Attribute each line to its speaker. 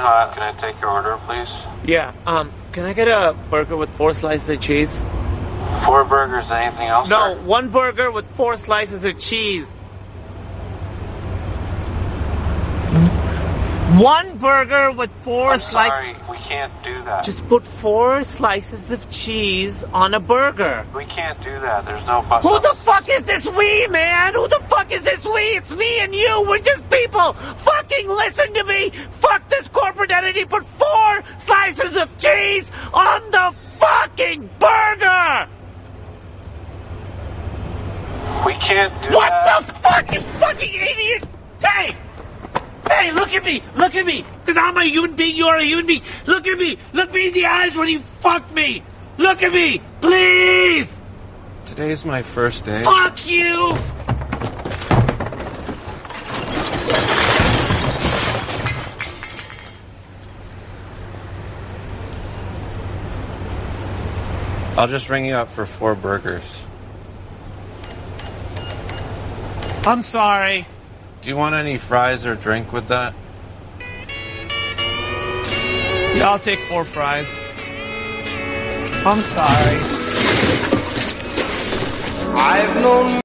Speaker 1: hot. Can I take your order, please?
Speaker 2: Yeah, can I get a burger with 4 slices of cheese?
Speaker 1: 4 burgers, anything else?
Speaker 2: No,
Speaker 1: sir?
Speaker 2: 1 burger with 4 slices of cheese. 1 burger with 4 slices.
Speaker 1: Sorry, we can't do that.
Speaker 2: Just put 4 slices of cheese on a burger.
Speaker 1: We can't do that. There's no button.
Speaker 2: Who the fuck is this we, man? Who the fuck is this we? It's me and you. We're just people. Fucking listen to me. Fuck this corporate entity. Put 4 slices of cheese on the fucking burger.
Speaker 1: We can't do
Speaker 2: What
Speaker 1: that.
Speaker 2: the fuck, you fucking idiot? Hey! Hey, look at me! Look at me! Because I'm a human being, you're a human being. Look at me! Look me in the eyes when you fuck me! Look at me! Please!
Speaker 1: Today's my first day.
Speaker 2: Fuck you!
Speaker 1: I'll just ring you up for 4 burgers.
Speaker 2: I'm sorry.
Speaker 1: Do you want any fries or drink with that?
Speaker 2: Yeah, I'll take 4 fries. I'm sorry.
Speaker 3: I've known